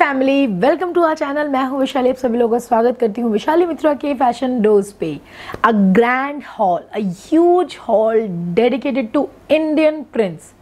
Family, welcome to our channel. मैं हूं विशाली, आप सभी लोगों का स्वागत करती हूं विशाली मित्रा के फैशन डोज पे। A grand haul, a huge haul dedicated to Indian prints,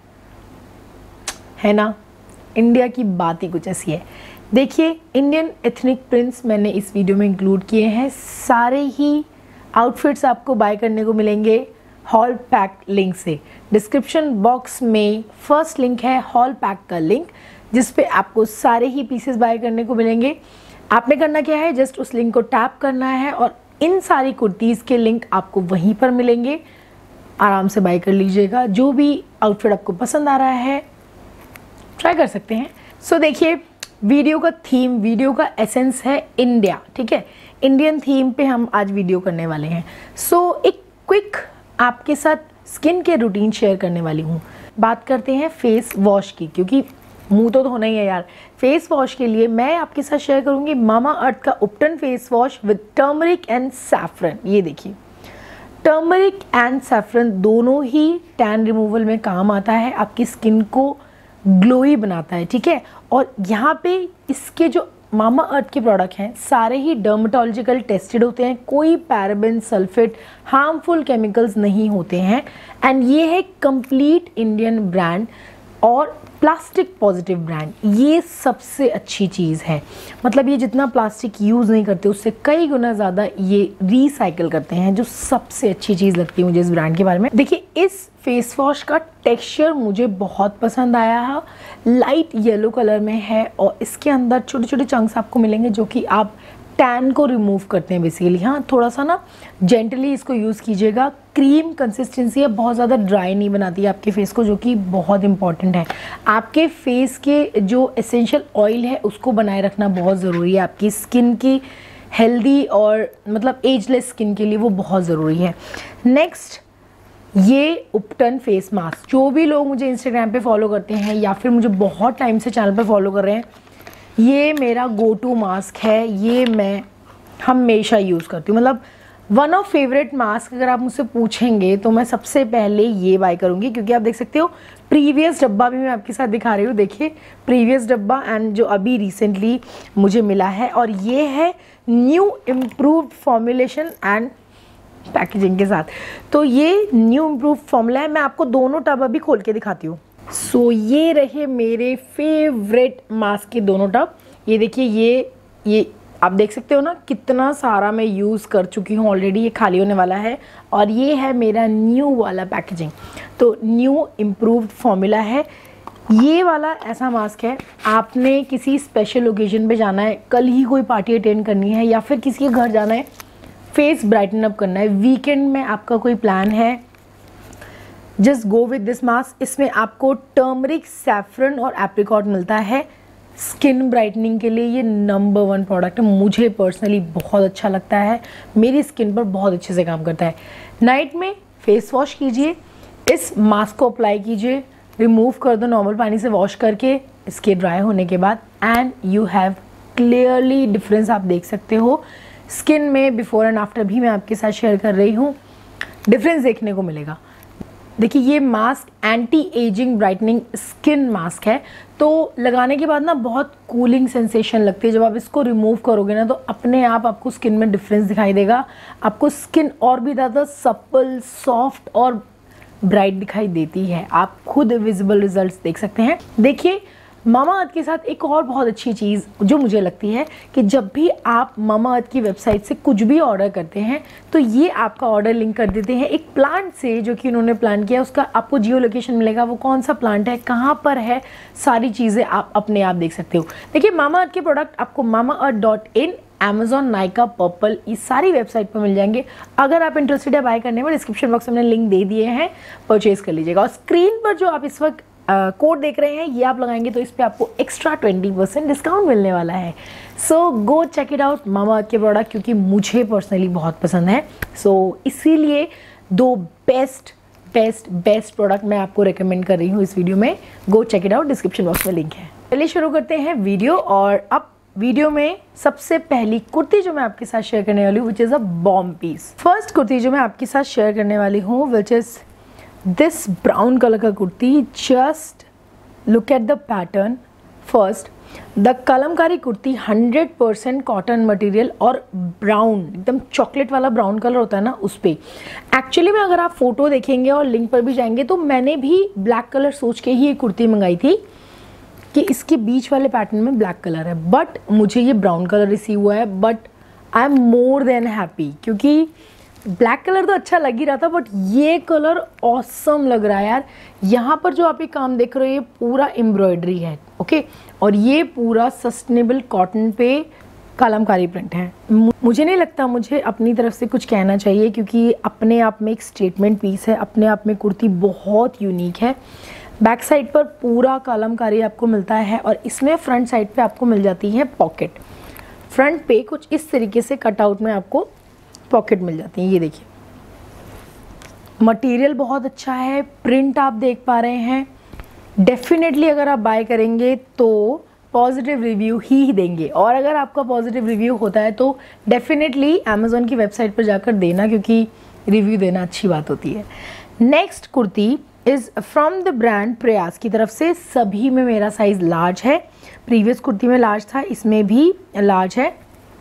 है ना। इंडिया की बात ही कुछ ऐसी है। देखिए, इंडियन एथनिक प्रिंट्स मैंने इस वीडियो में इंक्लूड किए हैं। सारे ही आउटफिट्स आपको बाय करने को मिलेंगे हॉल पैक लिंक से। डिस्क्रिप्शन बॉक्स में फर्स्ट लिंक है हॉल पैक का लिंक, जिस पे आपको सारे ही पीसेस बाय करने को मिलेंगे। आपने करना क्या है, जस्ट उस लिंक को टैप करना है और इन सारी कुर्तीज़ के लिंक आपको वहीं पर मिलेंगे। आराम से बाय कर लीजिएगा। जो भी आउटफिट आपको पसंद आ रहा है ट्राई कर सकते हैं। सो देखिए, वीडियो का थीम, वीडियो का एसेंस है इंडिया, ठीक है। इंडियन थीम पे हम आज वीडियो करने वाले हैं। सो एक क्विक आपके साथ स्किन के रूटीन शेयर करने वाली हूँ। बात करते हैं फेस वॉश की, क्योंकि मुंह तो होना ही है यार। फेस वॉश के लिए मैं आपके साथ शेयर करूंगी मामा अर्थ का ubtan face wash with turmeric and saffron. ये देखिए, टर्मरिक एंड सैफरन दोनों ही टैन रिमूवल में काम आता है, आपकी स्किन को ग्लोई बनाता है, ठीक है। और यहाँ पे इसके जो मामा अर्थ के प्रोडक्ट हैं सारे ही डर्मेटोलॉजिकल टेस्टेड होते हैं। कोई पैराबेन, सल्फेट, हार्मफुल केमिकल्स नहीं होते हैं। एंड ये है कंप्लीट इंडियन ब्रांड और प्लास्टिक पॉजिटिव ब्रांड। ये सबसे अच्छी चीज़ है। मतलब ये जितना प्लास्टिक यूज़ नहीं करते उससे कई गुना ज़्यादा ये रिसाइकिल करते हैं, जो सबसे अच्छी चीज़ लगती है मुझे इस ब्रांड के बारे में। देखिए, इस फेस वॉश का टेक्सचर मुझे बहुत पसंद आया है। लाइट येलो कलर में है और इसके अंदर छोटे छोटे चंक्स आपको मिलेंगे जो कि आप टैन को रिमूव करते हैं बेसिकली। हाँ, थोड़ा सा ना जेंटली इसको यूज़ कीजिएगा। क्रीम कंसिस्टेंसी है, बहुत ज़्यादा ड्राई नहीं बनाती है आपके फेस को, जो कि बहुत इंपॉर्टेंट है। आपके फेस के जो एसेंशियल ऑयल है उसको बनाए रखना बहुत ज़रूरी है। आपकी स्किन की हेल्दी और मतलब एजलेस स्किन के लिए वो बहुत ज़रूरी है। नेक्स्ट, ये उपटन फेस मास्क। जो भी लोग मुझे इंस्टाग्राम पे फॉलो करते हैं या फिर मुझे बहुत टाइम से चैनल पर फॉलो कर रहे हैं, ये मेरा गो टू मास्क है। ये मैं हमेशा यूज़ करती हूँ। मतलब वन ऑफ फेवरेट मास्क अगर आप मुझसे पूछेंगे तो मैं सबसे पहले ये बाय करूँगी, क्योंकि आप देख सकते हो प्रीवियस डब्बा भी मैं आपके साथ दिखा रही हूँ। देखिए, प्रीवियस डब्बा एंड जो अभी रिसेंटली मुझे मिला है, और ये है new improved formulation and packaging के साथ। तो ये न्यू इम्प्रूव्ड फॉर्मूला है। मैं आपको दोनों टब अभी खोल के दिखाती हूँ। सो ये रहे मेरे फेवरेट मास्क के दोनों टब। ये देखिए, ये आप देख सकते हो ना कितना सारा मैं यूज़ कर चुकी हूँ ऑलरेडी। ये खाली होने वाला है और ये है मेरा न्यू वाला पैकेजिंग। तो न्यू इम्प्रूव्ड फॉर्मूला है ये वाला। ऐसा मास्क है, आपने किसी स्पेशल ओकेजन पे जाना है, कल ही कोई पार्टी अटेंड करनी है या फिर किसी के घर जाना है, फेस ब्राइटन अप करना है, वीकेंड में आपका कोई प्लान है, just go with this mask. इसमें आपको टर्मरिक, सैफरन और एप्रिकॉट मिलता है। स्किन ब्राइटनिंग के लिए ये नंबर 1 प्रोडक्ट है। मुझे पर्सनली बहुत अच्छा लगता है, मेरी स्किन पर बहुत अच्छे से काम करता है। नाइट में फेस वॉश कीजिए, इस मास्क को अप्लाई कीजिए, रिमूव कर दो नॉर्मल पानी से वॉश करके इसके ड्राई होने के बाद, and you have clearly difference आप देख सकते हो स्किन में। बिफोर एंड आफ्टर भी मैं आपके साथ शेयर कर रही हूँ, डिफरेंस देखने को मिलेगा। देखिए, ये mask anti ageing brightening skin mask है। तो लगाने के बाद ना बहुत कूलिंग सेंसेशन लगती है। जब आप इसको रिमूव करोगे ना तो अपने आप आपको स्किन में डिफरेंस दिखाई देगा। आपको स्किन और भी ज़्यादा सप्पल, सॉफ्ट और ब्राइट दिखाई देती है। आप खुद विजिबल रिजल्ट्स देख सकते हैं। देखिए, मामा अर्थ के साथ एक और बहुत अच्छी चीज़ जो मुझे लगती है कि जब भी आप मामा अर्थ की वेबसाइट से कुछ भी ऑर्डर करते हैं तो ये आपका ऑर्डर लिंक कर देते हैं एक प्लांट से, जो कि उन्होंने प्लान किया। उसका आपको जियो लोकेशन मिलेगा, वो कौन सा प्लांट है, कहाँ पर है, सारी चीज़ें आप अपने आप देख सकते हो। देखिए, मामा अर्थ के प्रोडक्ट आपको mamaearth.in, Amazon, नाइका, पर्पल, ये सारी वेबसाइट पर मिल जाएंगे। अगर आप इंटरेस्टेड है बाय करने में, डिस्क्रिप्शन बॉक्स में मैंने लिंक दे दिए हैं, परचेज कर लीजिएगा। और स्क्रीन पर जो आप इस वक्त कोड देख रहे हैं, ये आप लगाएंगे तो इस पे आपको एक्स्ट्रा 20% डिस्काउंट मिलने वाला है। So go check it out Mamaearth के प्रोडक्ट, क्योंकि मुझे पर्सनली बहुत पसंद है। सो इसीलिए 2 बेस्ट प्रोडक्ट मैं आपको रेकमेंड कर रही हूँ इस वीडियो में। Go check it out, description box में लिंक है। चलिए शुरू करते हैं वीडियो। और अब वीडियो में सबसे पहली कुर्ती जो मैं आपके साथ शेयर करने वाली हूँ, which is a bomb piece. First kurti जो मैं आपके साथ शेयर करने वाली हूँ, which is this brown colour का kurti. Just look at the pattern first. The Kalamkari kurti 100% cotton material और ब्राउन, एकदम चॉकलेट वाला ब्राउन कलर होता है ना उस पर। एक्चुअली में अगर आप फोटो देखेंगे और लिंक पर भी जाएंगे तो मैंने भी ब्लैक कलर सोच के ही ये कुर्ती मंगाई थी कि इसके बीच वाले पैटर्न में ब्लैक कलर है, बट मुझे ये ब्राउन कलर रिसीव हुआ है। But I am more than happy, क्योंकि ब्लैक कलर तो अच्छा लग ही रहा था बट ये कलर ऑसम लग रहा है यार। यहाँ पर जो आप ये काम देख रहे हो ये पूरा एम्ब्रॉयडरी है, ओके, और ये पूरा सस्टेनेबल कॉटन पे कलमकारी प्रिंट है। मुझे नहीं लगता मुझे अपनी तरफ से कुछ कहना चाहिए, क्योंकि अपने आप में एक स्टेटमेंट पीस है, अपने आप में कुर्ती बहुत यूनिक है। बैक साइड पर पूरा कलमकारी आपको मिलता है और इसमें फ्रंट साइड पे आपको मिल जाती है पॉकेट। फ्रंट पे कुछ इस तरीके से कटआउट में आपको पॉकेट मिल जाती है। ये देखिए मटेरियल बहुत अच्छा है, प्रिंट आप देख पा रहे हैं। डेफिनेटली अगर आप बाय करेंगे तो पॉजिटिव रिव्यू ही देंगे, और अगर आपका पॉजिटिव रिव्यू होता है तो डेफिनेटली अमेज़ॉन की वेबसाइट पर जाकर देना, क्योंकि रिव्यू देना अच्छी बात होती है। Next kurti is from the brand Prayas की तरफ से। सभी में मेरा साइज़ लार्ज है, प्रीवियस कुर्ती में लार्ज था, इसमें भी लार्ज है।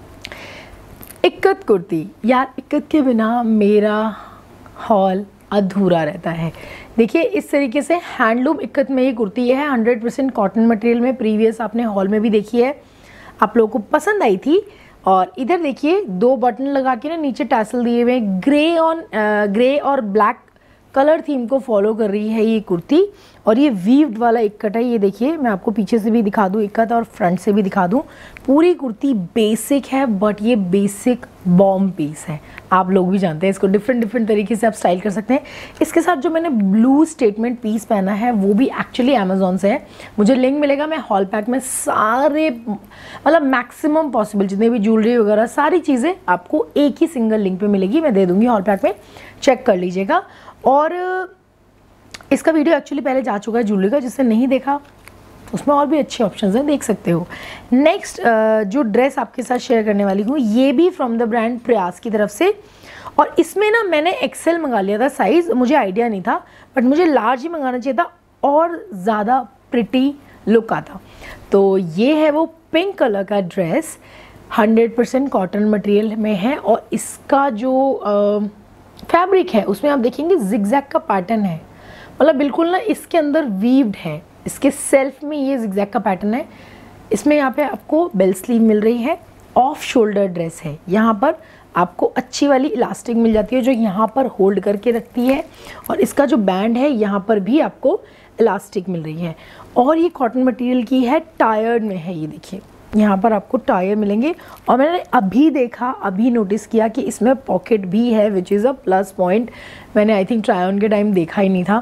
इक्कत कुर्ती, यार इक्कत के बिना मेरा हॉल अधूरा रहता है। देखिए इस तरीके से हैंडलूम इक्कत में ये कुर्ती है, 100% कॉटन मटेरियल में। प्रीवियस आपने हॉल में भी देखी है, आप लोगों को पसंद आई थी। और इधर देखिए 2 बटन लगा के ना नीचे टैसल दिए हुए, ग्रे और ब्लैक कलर थीम को फॉलो कर रही है ये कुर्ती। और ये वीव्ड वाला इक्कत है, ये देखिए मैं आपको पीछे से भी दिखा दूँ इक्कत और फ्रंट से भी दिखा दूँ। पूरी कुर्ती बेसिक है बट ये बेसिक बॉम्ब पीस है, आप लोग भी जानते हैं इसको डिफरेंट तरीके से आप स्टाइल कर सकते हैं। इसके साथ जो मैंने ब्लू स्टेटमेंट पीस पहना है वो भी एक्चुअली अमेज़ॉन से है, मुझे लिंक मिलेगा। मैं हॉल पैक में सारे मतलब मैक्सिमम पॉसिबल जितने भी ज्वेलरी वगैरह सारी चीज़ें आपको एक ही सिंगल लिंक पे मिलेगी, मैं दे दूँगी हॉल पैक में, चेक कर लीजिएगा। और इसका वीडियो एक्चुअली पहले जा चुका है ज्वेलरी का, जिससे नहीं देखा उसमें और भी अच्छे ऑप्शंस हैं, देख सकते हो। नेक्स्ट जो ड्रेस आपके साथ शेयर करने वाली हूँ ये भी फ्रॉम द ब्रांड प्रयास की तरफ से, और इसमें ना मैंने एक्सेल मंगा लिया था साइज़, मुझे आइडिया नहीं था बट मुझे लार्ज ही मंगाना चाहिए था और ज़्यादा प्रिटी लुक आता। तो ये है वो पिंक कलर का ड्रेस, 100% कॉटन मटेरियल में है और इसका जो फैब्रिक है उसमें आप देखेंगे जिगजैग का पैटर्न है, मतलब बिल्कुल ना इसके अंदर वीव्ड है, इसके सेल्फ में ये जिगजैग का पैटर्न है। इसमें यहाँ पे आपको बेल स्लीव मिल रही है, ऑफ शोल्डर ड्रेस है, यहाँ पर आपको अच्छी वाली इलास्टिक मिल जाती है जो यहाँ पर होल्ड करके रखती है, और इसका जो बैंड है यहाँ पर भी आपको इलास्टिक मिल रही है। और ये कॉटन मटेरियल की है, टायर्ड में है, ये देखिए यहाँ पर आपको टायर मिलेंगे। और मैंने अभी नोटिस किया कि इसमें पॉकेट भी है, which is a plus point. मैंने आई थिंक ट्राई ऑन के टाइम देखा ही नहीं था।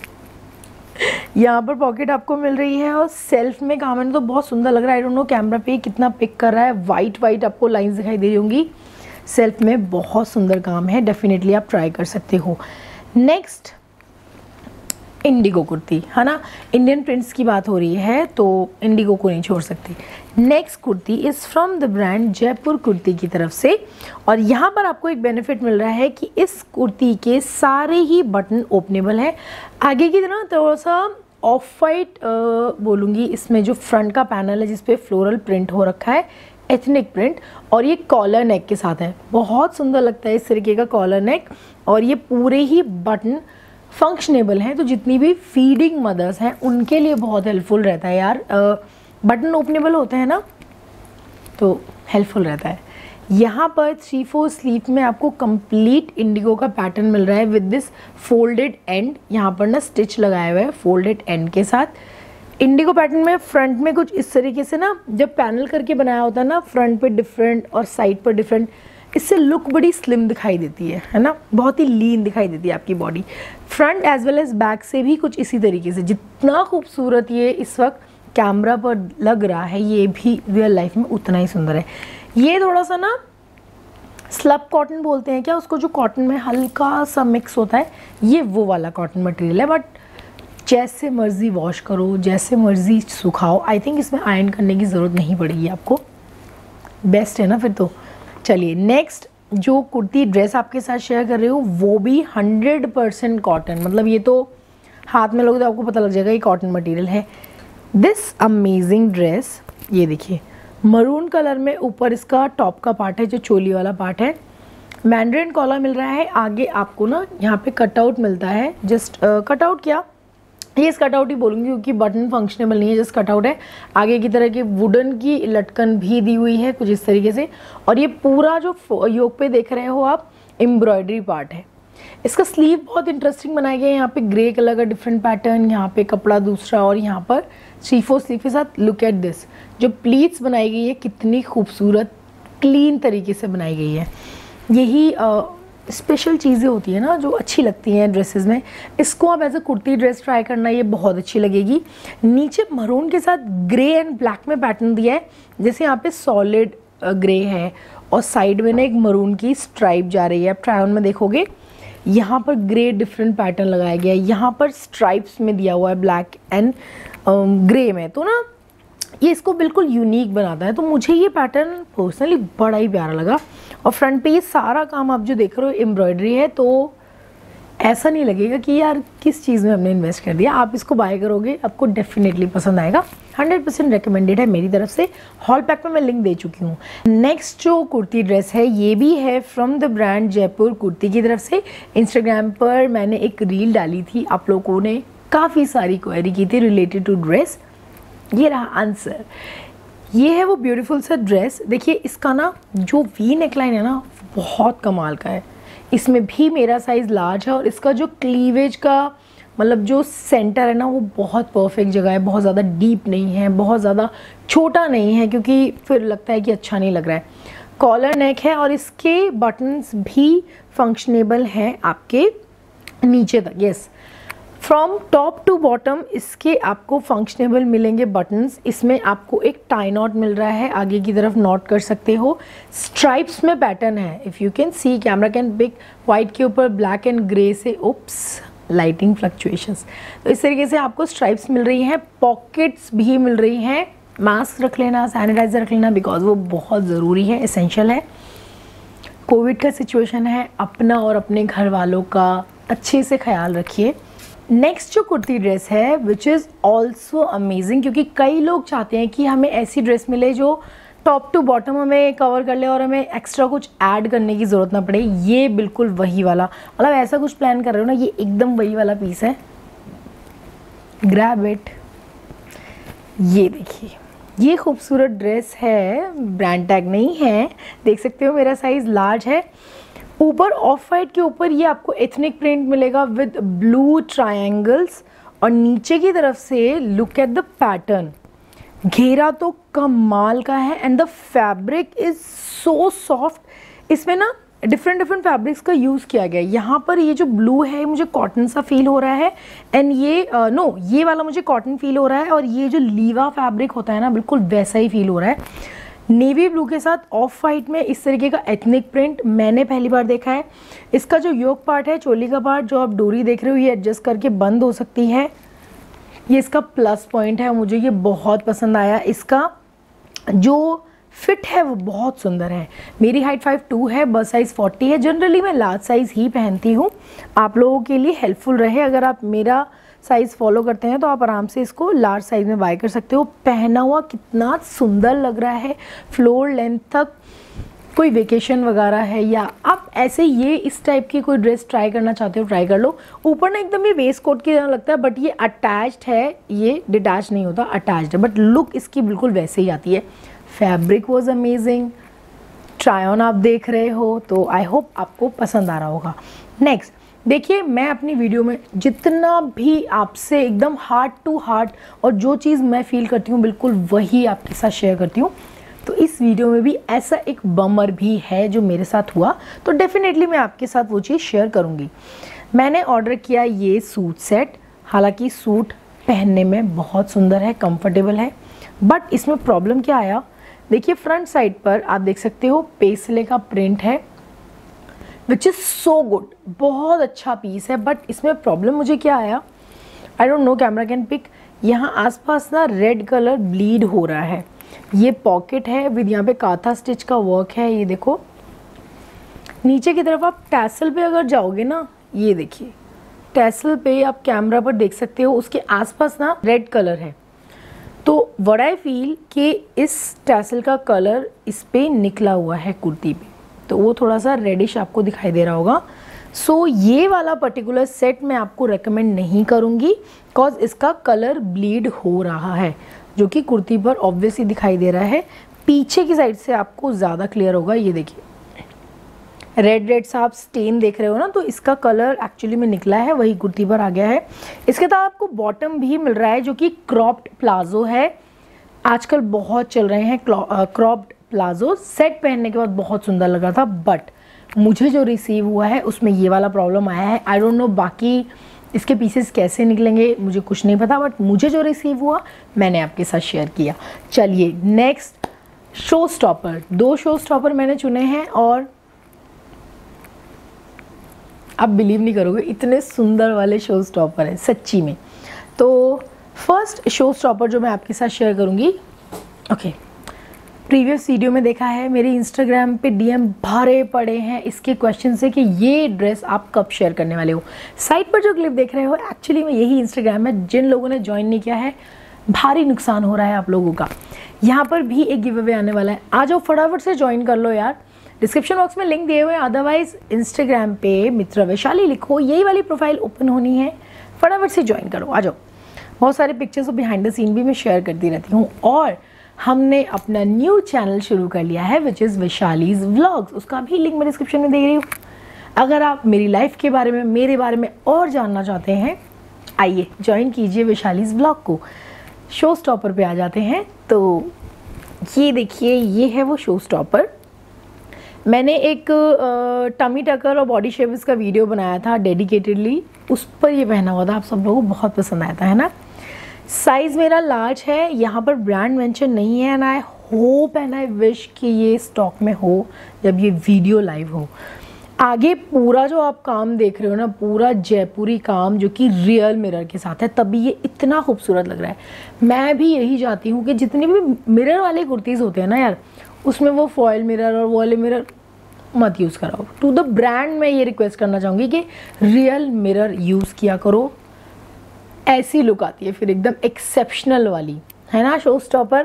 यहाँ पर पॉकेट आपको मिल रही है और सेल्फ में काम है तो बहुत सुंदर लग रहा है। आई डोंट नो कैमरा पे कितना पिक कर रहा है, वाइट आपको लाइंस दिखाई दे रही होंगी, सेल्फ में बहुत सुंदर काम है, डेफिनेटली आप ट्राई कर सकते हो। नेक्स्ट इंडिगो कुर्ती है ना, इंडियन प्रिंट्स की बात हो रही है तो इंडिगो को नहीं छोड़ सकती। Next kurti is from the brand Jaipur Kurti की तरफ से, और यहाँ पर आपको एक बेनिफिट मिल रहा है कि इस कुर्ती के सारे ही बटन ओपनेबल है। आगे की तरह थोड़ा सा ऑफ वाइट बोलूँगी, इसमें जो फ्रंट का पैनल है जिसपे फ्लोरल प्रिंट हो रखा है, एथनिक प्रिंट, और ये कॉलर नेक के साथ है, बहुत सुंदर लगता है इस तरीके का कॉलर नेक। और ये पूरे ही बटन फंक्शनेबल हैं, तो जितनी भी फीडिंग मदर्स हैं उनके लिए बहुत हेल्पफुल रहता है यार। बटन ओपनेबल होते हैं ना तो हेल्पफुल रहता है। यहाँ पर 3/4 स्लीव में आपको कंप्लीट इंडिगो का पैटर्न मिल रहा है विद दिस फोल्डेड एंड, यहाँ पर ना स्टिच लगाया हुआ है फोल्डेड एंड के साथ। इंडिगो पैटर्न में फ्रंट में कुछ इस तरीके से ना, जब पैनल करके बनाया होता है ना, फ्रंट पे डिफरेंट और साइड पर डिफरेंट, इससे लुक बड़ी स्लिम दिखाई देती है ना, बहुत ही लीन दिखाई देती है आपकी body. Front as well as back से भी कुछ इसी तरीके से, जितना खूबसूरत ये इस वक्त कैमरा पर लग रहा है ये भी रियल लाइफ में उतना ही सुंदर है। ये थोड़ा सा ना स्लब कॉटन बोलते हैं क्या उसको, जो कॉटन में हल्का सा मिक्स होता है, ये वो वाला कॉटन मटेरियल है। बट जैसे मर्जी वॉश करो, जैसे मर्जी सुखाओ, आई थिंक इसमें आयरन करने की ज़रूरत नहीं पड़ेगी आपको, बेस्ट है ना फिर तो। चलिए नेक्स्ट जो कुर्ती ड्रेस आपके साथ शेयर कर रही हूँ वो भी 100% कॉटन, मतलब ये तो हाथ में लोगे तो आपको पता लग जाएगा ये कॉटन मटेरियल है। दिस अमेजिंग ड्रेस ये देखिए मरून कलर में ऊपर इसका टॉप का पार्ट है जो चोली वाला पार्ट है। मैंड्रिन कॉलर मिल रहा है। आगे आपको ना यहाँ पे कटआउट मिलता है, जस्ट कटआउट क्या, ये इस कटआउट ही बोलूँगी क्योंकि बटन फंक्शनेबल नहीं है, जस्ट कटआउट है। आगे की तरह की वुडन की लटकन भी दी हुई है कुछ इस तरीके से। और ये पूरा जो योक पे देख रहे हो आप एम्ब्रॉयडरी पार्ट है। इसका स्लीव बहुत इंटरेस्टिंग बनाया गया है। यहाँ पे ग्रे कलर का डिफरेंट पैटर्न, यहाँ पे कपड़ा दूसरा और यहाँ पर 3/4 स्लीव के साथ। लुक एट दिस, जो प्लीट्स बनाई गई है कितनी खूबसूरत क्लीन तरीके से बनाई गई है। यही स्पेशल चीज़ें होती है ना जो अच्छी लगती हैं ड्रेसेस में। इसको आप as a kurti dress try करना, ये बहुत अच्छी लगेगी। नीचे मरून के साथ ग्रे एंड ब्लैक में पैटर्न दिया है, जैसे यहाँ पे सॉलिड ग्रे है और साइड में ना एक मरून की स्ट्राइप जा रही है। आप ट्राई ऑन में देखोगे यहाँ पर ग्रे डिफरेंट पैटर्न लगाया गया है, यहाँ पर स्ट्राइप्स में दिया हुआ है ब्लैक एंड ग्रे में, तो ना ये इसको बिल्कुल यूनिक बनाता है। तो मुझे ये पैटर्न पर्सनली बड़ा ही प्यारा लगा। और फ्रंट पे ये सारा काम आप जो देख रहे हो एम्ब्रॉयडरी है, तो ऐसा नहीं लगेगा कि यार किस चीज़ में हमने इन्वेस्ट कर दिया। आप इसको बाय करोगे आपको डेफिनेटली पसंद आएगा। 100% रिकमेंडेड है मेरी तरफ से। हॉल पैक में मैं लिंक दे चुकी हूँ। नेक्स्ट जो कुर्ती ड्रेस है ये भी है from the brand Jaipur Kurti की तरफ से। इंस्टाग्राम पर मैंने एक रील डाली थी, आप लोगों ने काफ़ी सारी क्वेरी की थी रिलेटेड टू ड्रेस। ये रहा आंसर। ये है वो ब्यूटीफुल सा ड्रेस। देखिए इसका ना जो वी नेकलाइन है ना बहुत कमाल का है। इसमें भी मेरा साइज़ लार्ज है और इसका जो क्लीवेज का मतलब जो सेंटर है ना वो बहुत परफेक्ट जगह है। बहुत ज़्यादा डीप नहीं है, बहुत ज़्यादा छोटा नहीं है क्योंकि फिर लगता है कि अच्छा नहीं लग रहा है। कॉलर नेक है और इसके बटन्स भी फंक्शनेबल हैं आपके नीचे तक। Yes, from top to bottom इसके आपको फंक्शनेबल मिलेंगे बटन्स। इसमें आपको एक टाई नॉट मिल रहा है, आगे की तरफ नॉट कर सकते हो। स्ट्राइप्स में पैटर्न है, if you can see, camera can pick white के ऊपर ब्लैक एंड ग्रे से, उप्स लाइटिंग फ्लक्चुएशंस। तो इस तरीके से आपको स्ट्राइप्स मिल रही हैं। पॉकेट्स भी मिल रही हैं। मास्क रख लेना, सैनिटाइजर रख लेना, बिकॉज वो बहुत ज़रूरी है, एसेंशियल है। कोविड का सिचुएशन है, अपना और अपने घर वालों का अच्छे से ख्याल रखिए। नेक्स्ट जो कुर्ती ड्रेस है विच इज़ ऑल्सो अमेजिंग, क्योंकि कई लोग चाहते हैं कि हमें ऐसी ड्रेस मिले जो टॉप टू बॉटम हमें कवर कर ले और हमें एक्स्ट्रा कुछ ऐड करने की ज़रूरत ना पड़े। ये बिल्कुल वही वाला, मतलब ऐसा कुछ प्लान कर रहे हो ना, ये एकदम वही वाला पीस है। Grab it. ये देखिए ये खूबसूरत ड्रेस है, ब्रांड टैग नहीं है, देख सकते हो मेरा साइज़ लार्ज है। ऊपर ऑफ वाइट के ऊपर ये आपको एथनिक प्रिंट मिलेगा विद ब्लू ट्रायंगल्स और नीचे की तरफ से लुक एट द पैटर्न। घेरा तो कमाल का है and the fabric is so soft. इसमें ना डिफरेंट फैब्रिक्स का यूज़ किया गया है। यहाँ पर ये जो ब्लू है मुझे कॉटन सा फील हो रहा है एंड ये ये वाला मुझे कॉटन फील हो रहा है और ये जो लीवा फैब्रिक होता है ना बिल्कुल वैसा ही फील हो रहा है। नेवी ब्लू के साथ ऑफ वाइट में इस तरीके का एथनिक प्रिंट मैंने पहली बार देखा है। इसका जो योक पार्ट है, चोली का पार्ट, जो आप डोरी देख रहे हो ये एडजस्ट करके बंद हो सकती है। ये इसका प्लस पॉइंट है, मुझे ये बहुत पसंद आया। इसका जो फिट है वो बहुत सुंदर है। मेरी हाइट 5'2" है, बस साइज़ 40 है। जनरली मैं लार्ज साइज़ ही पहनती हूँ। आप लोगों के लिए हेल्पफुल रहे, अगर आप मेरा साइज़ फॉलो करते हैं तो आप आराम से इसको लार्ज साइज़ में बाय कर सकते हो। पहना हुआ कितना सुंदर लग रहा है, फ्लोर लेंथ तक। कोई वेकेशन वगैरह है या आप ऐसे ये इस टाइप की कोई ड्रेस ट्राई करना चाहते हो, ट्राई कर लो। ऊपर ना एकदम ये वेस्ट कोट की तरह लगता है बट ये अटैच्ड है, ये डिटैच नहीं होता, अटैच्ड है, बट लुक इसकी बिल्कुल वैसे ही आती है। Fabric was amazing. Try on आप देख रहे हो तो आई होप आपको पसंद आ रहा होगा। नेक्स्ट देखिए, मैं अपनी वीडियो में जितना भी आपसे एकदम हार्ट टू हार्ट और जो चीज़ मैं फील करती हूँ बिल्कुल वही आपके साथ शेयर करती हूँ। तो इस वीडियो में भी ऐसा एक बम्पर भी है जो मेरे साथ हुआ, तो डेफिनेटली मैं आपके साथ वो चीज़ शेयर करूँगी। मैंने ऑर्डर किया ये सूट सेट। हालांकि सूट पहनने में बहुत सुंदर है, कंफर्टेबल है, बट इसमें प्रॉब्लम क्या आया, देखिए फ्रंट साइड पर आप देख सकते हो पेस्ले का प्रिंट है विच इज़ सो गुड, बहुत अच्छा पीस है। बट इसमें प्रॉब्लम मुझे क्या आया, I don't know, camera can pick, यहाँ आसपास ना रेड कलर ब्लीड हो रहा है। ये पॉकेट है विद यहाँ पे काथा स्टिच का वर्क है। ये देखो नीचे की तरफ आप टैसल पे अगर जाओगे ना, ये देखिए टैसल पे आप कैमरा पर देख सकते हो, उसके आसपास ना रेड कलर है। तो तो व्हाट आई फील कि इस टैसल का कलर इस पे निकला हुआ है कुर्ती पे, तो वो थोड़ा सा रेडिश आपको दिखाई दे रहा होगा। सो ये वाला पर्टिकुलर सेट मैं आपको रेकमेंड नहीं करूँगी बिकॉज इसका कलर ब्लीड हो रहा है, जो कि कुर्ती पर ऑब्वियसली दिखाई दे रहा है। पीछे की साइड से आपको ज़्यादा क्लियर होगा। ये देखिए रेड सा आप स्टेन देख रहे हो ना, तो इसका कलर एक्चुअली में निकला है, वही कुर्ती पर आ गया है। इसके साथ आपको बॉटम भी मिल रहा है जो कि क्रॉप्ड प्लाजो है। आजकल बहुत चल रहे हैं क्रॉप्ड प्लाजो। सेट पहनने के बाद बहुत सुंदर लग रहा था, बट मुझे जो रिसीव हुआ है उसमें ये वाला प्रॉब्लम आया है। आई डोंट नो बाकी इसके पीसेस कैसे निकलेंगे, मुझे कुछ नहीं पता, बट मुझे जो रिसीव हुआ मैंने आपके साथ शेयर किया। चलिए next showstopper. 2 showstopper मैंने चुने हैं और आप बिलीव नहीं करोगे इतने सुंदर वाले शो स्टॉपर हैं सच्ची में। तो फर्स्ट शो स्टॉपर जो मैं आपके साथ शेयर करूंगी, ओके, प्रीवियस वीडियो में देखा है, मेरे इंस्टाग्राम पे डीएम भरे पड़े हैं इसके क्वेश्चन से कि ये ड्रेस आप कब शेयर करने वाले हो। साइट पर जो क्लिप देख रहे हो एक्चुअली में यही इंस्टाग्राम है। जिन लोगों ने ज्वाइन नहीं किया है भारी नुकसान हो रहा है आप लोगों का। यहाँ पर भी एक गिव अवे आने वाला है, आ जाओ फटाफट से ज्वाइन कर लो यार। डिस्क्रिप्शन बॉक्स में लिंक दिए हुए हैं, अदरवाइज इंस्टाग्राम पे मित्रा वैशाली लिखो, यही वाली प्रोफाइल ओपन होनी है, फटाफट से ज्वाइन करो, आ जाओ। बहुत सारे पिक्चर्स और बिहाइंड द सीन भी मैं शेयर करती रहती हूँ। और हमने अपना न्यू चैनल शुरू कर लिया है विच इज़ वैशालीज व्लॉग्स, उसका भी लिंक मैं डिस्क्रिप्शन में दे रही हूँ। अगर आप मेरी लाइफ के बारे में, मेरे बारे में और जानना चाहते हैं, आइए ज्वाइन कीजिए वैशालीज व्लॉग को। शो स्टॉपर पे आ जाते हैं। तो ये देखिए, ये है वो शो स्टॉपर। मैंने एक टमी टकर और बॉडी शेप्स का वीडियो बनाया था डेडिकेटेडली, उस पर ये पहना हुआ था, आप सब लोगों को बहुत पसंद आया था, है ना। साइज़ मेरा लार्ज है, यहाँ पर ब्रांड मेंशन नहीं है, and I hope and I wish कि ये स्टॉक में हो जब ये वीडियो लाइव हो। आगे पूरा जो आप काम देख रहे हो ना, पूरा जयपुरी काम जो कि रियल मिरर के साथ है, तभी ये इतना खूबसूरत लग रहा है। मैं भी यही चाहती हूँ कि जितने भी मिरर वाले कुर्तीज़ होते हैं ना यार, उसमें वो फॉयल मिरर और वाले मिरर मत यूज़ कराओ। टू द ब्रांड मैं ये रिक्वेस्ट करना चाहूँगी कि रियल मिरर यूज़ किया करो, ऐसी लुक आती है फिर एकदम एक्सेप्शनल वाली, है ना। शो स्टॉपर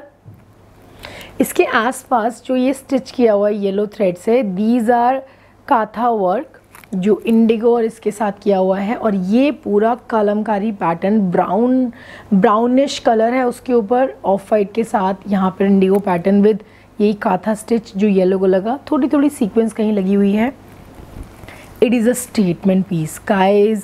इसके आसपास जो ये स्टिच किया हुआ है येलो थ्रेड से, दीज आर काथा वर्क जो इंडिगो और इसके साथ किया हुआ है। और ये पूरा कलमकारी पैटर्न ब्राउनिश कलर है उसके ऊपर, ऑफ वाइट के साथ यहाँ पर इंडिगो पैटर्न विद यही काथा स्टिच जो येलो को लगा, थोड़ी थोड़ी सीक्वेंस कहीं लगी हुई है। It is a statement piece guys,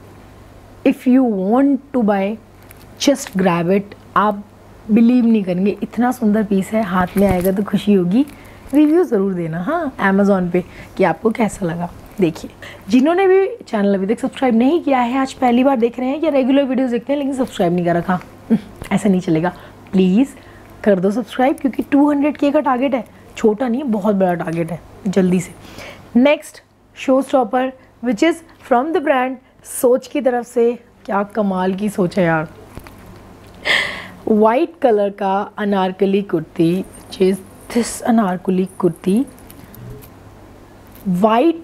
if you want to buy just grab it. आप बिलीव नहीं करेंगे इतना सुंदर पीस है, हाथ में आएगा तो खुशी होगी। रिव्यू ज़रूर देना हाँ अमेज़ॉन पे कि आपको कैसा लगा। देखिए, जिन्होंने भी चैनल अभी तक सब्सक्राइब नहीं किया है, आज पहली बार देख रहे हैं या रेगुलर वीडियोस देखते हैं लेकिन सब्सक्राइब नहीं कर रखा, ऐसा नहीं चलेगा, प्लीज़ कर दो सब्सक्राइब, क्योंकि 200K का टारगेट है, छोटा नहीं है, बहुत बड़ा टारगेट है, जल्दी से। Next showstopper which is from the brand Soch की तरफ से। क्या कमाल की सोच है यार। वाइट कलर का Anarkali kurti, which is this Anarkali kurti. White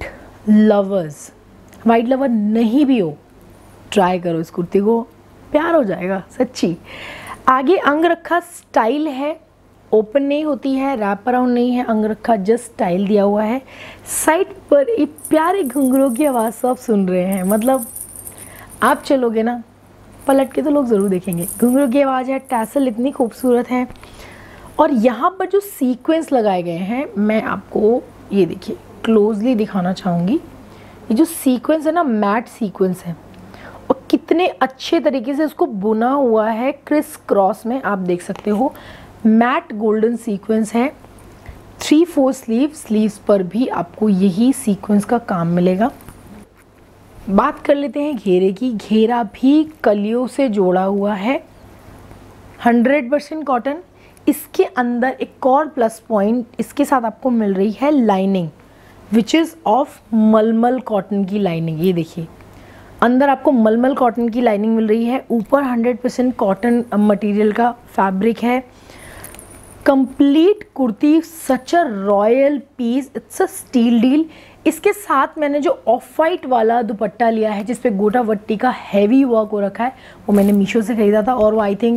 lover नहीं भी हो, ट्राई करो इस कुर्ती को, प्यार हो जाएगा सच्ची। आगे अंगरखा स्टाइल है, ओपन नहीं होती है, रैप अराउंड नहीं है, अंगरखा जस्ट स्टाइल दिया हुआ है। साइड पर एक प्यारे घुंघरों की आवाज़ सब सुन रहे हैं, मतलब आप चलोगे ना पलट के तो लोग ज़रूर देखेंगे। घुंघरों की आवाज़ है, टैसल इतनी खूबसूरत है। और यहाँ पर जो सीक्वेंस लगाए गए हैं, मैं आपको ये देखिए क्लोजली दिखाना चाहूँगी। ये जो सीक्वेंस है ना, मैट सीक्वेंस है, और कितने अच्छे तरीके से उसको बुना हुआ है क्रिस क्रॉस में, आप देख सकते हो। मैट गोल्डन सीक्वेंस है। 3/4 स्लीव्स पर भी आपको यही सीक्वेंस का काम मिलेगा। बात कर लेते हैं घेरे की। घेरा भी कलियों से जोड़ा हुआ है, 100% कॉटन। इसके अंदर एक और प्लस पॉइंट इसके साथ आपको मिल रही है lining, which is of mulmul cotton की लाइनिंग। ये देखिए अंदर आपको मलमल कॉटन की लाइनिंग मिल रही है, ऊपर 100% कॉटन मटेरियल का फैब्रिक है। Complete kurti such a royal piece, it's a steal deal. इसके साथ मैंने जो ऑफ वाइट वाला दुपट्टा लिया है जिसपे गोटा वट्टी का हैवी वर्क हो रखा है, वो मैंने मीशो से ख़रीदा था, और वो I think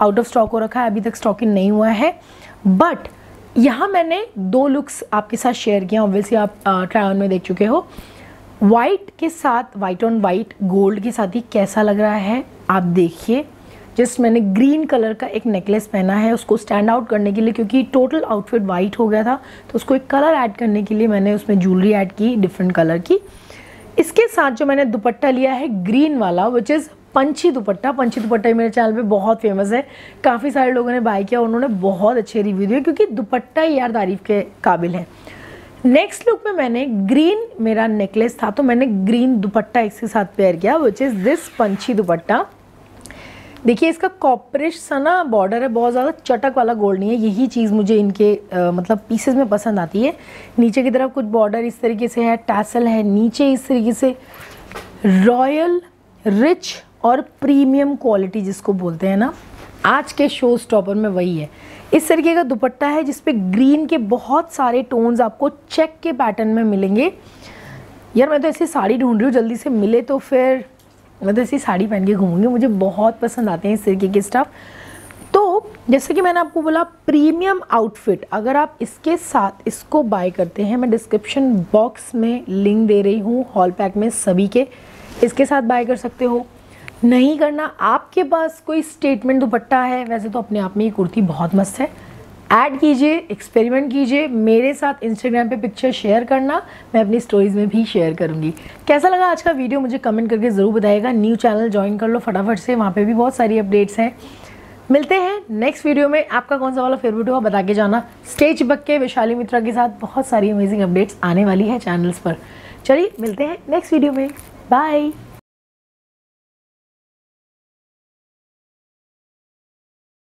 out of stock हो रखा है, अभी तक स्टॉक इन नहीं हुआ है। बट यहाँ मैंने 2 लुक्स आपके साथ शेयर किया, ऑब्वियसली आप ट्राई ऑन में देख चुके हो। वाइट के साथ, वाइट ऑन वाइट गोल्ड के साथ ही कैसा लग रहा है आप देखिए। जस्ट मैंने ग्रीन कलर का एक नेकलेस पहना है उसको स्टैंड आउट करने के लिए, क्योंकि टोटल आउटफिट वाइट हो गया था, तो उसको एक कलर ऐड करने के लिए मैंने उसमें ज्वेलरी ऐड की डिफरेंट कलर की। इसके साथ जो मैंने दुपट्टा लिया है ग्रीन वाला, विच इज़ पंछी दुपट्टा। पंछी दुपट्टा मेरे चैनल पे बहुत फेमस है, काफ़ी सारे लोगों ने बाय किया, उन्होंने बहुत अच्छे रिव्यू दिए, क्योंकि दुपट्टा ही यार तारीफ के काबिल है। नेक्स्ट लुक में मैंने ग्रीन, मेरा नेकलेस था तो मैंने ग्रीन दुपट्टा इसके साथ पेयर किया, विच इज़ दिस पंछी दुपट्टा। देखिए इसका कॉपरिश सा ना बॉर्डर है, बहुत ज़्यादा चटक वाला गोल्ड नहीं है, यही चीज़ मुझे इनके मतलब पीसेस में पसंद आती है। नीचे की तरफ कुछ बॉर्डर इस तरीके से है, टैसल है नीचे इस तरीके से, रॉयल रिच और प्रीमियम क्वालिटी जिसको बोलते हैं ना, आज के शो स्टॉपर में वही है। इस तरीके का दुपट्टा है जिसपे ग्रीन के बहुत सारे टोन्स आपको चेक के पैटर्न में मिलेंगे। यार मैं तो ऐसी साड़ी ढूंढ रही हूँ, जल्दी से मिले तो फिर मैं तो ऐसी साड़ी पहन के घूमूंगी, मुझे बहुत पसंद आते हैं इस तरीके के स्टफ। तो जैसे कि मैंने आपको बोला प्रीमियम आउटफिट, अगर आप इसके साथ इसको बाय करते हैं, मैं डिस्क्रिप्शन बॉक्स में लिंक दे रही हूँ हॉल पैक में सभी के, इसके साथ बाय कर सकते हो। नहीं करना, आपके पास कोई स्टेटमेंट दुपट्टा है, वैसे तो अपने आप में ये कुर्ती बहुत मस्त है, ऐड कीजिए, एक्सपेरिमेंट कीजिए, मेरे साथ इंस्टाग्राम पे पिक्चर शेयर करना, मैं अपनी स्टोरीज में भी शेयर करूंगी। कैसा लगा आज का वीडियो मुझे कमेंट करके ज़रूर बताइएगा। न्यू चैनल ज्वाइन कर लो फटाफट से, वहाँ पे भी बहुत सारी अपडेट्स हैं। मिलते हैं नेक्स्ट वीडियो में, आपका कौन सा वाला फेवरेट हुआ बता के जाना। स्टे चिपक के वैशाली मित्रा के साथ बहुत सारी अमेजिंग अपडेट्स आने वाली है चैनल्स पर। चलिए मिलते हैं नेक्स्ट वीडियो में, बाय।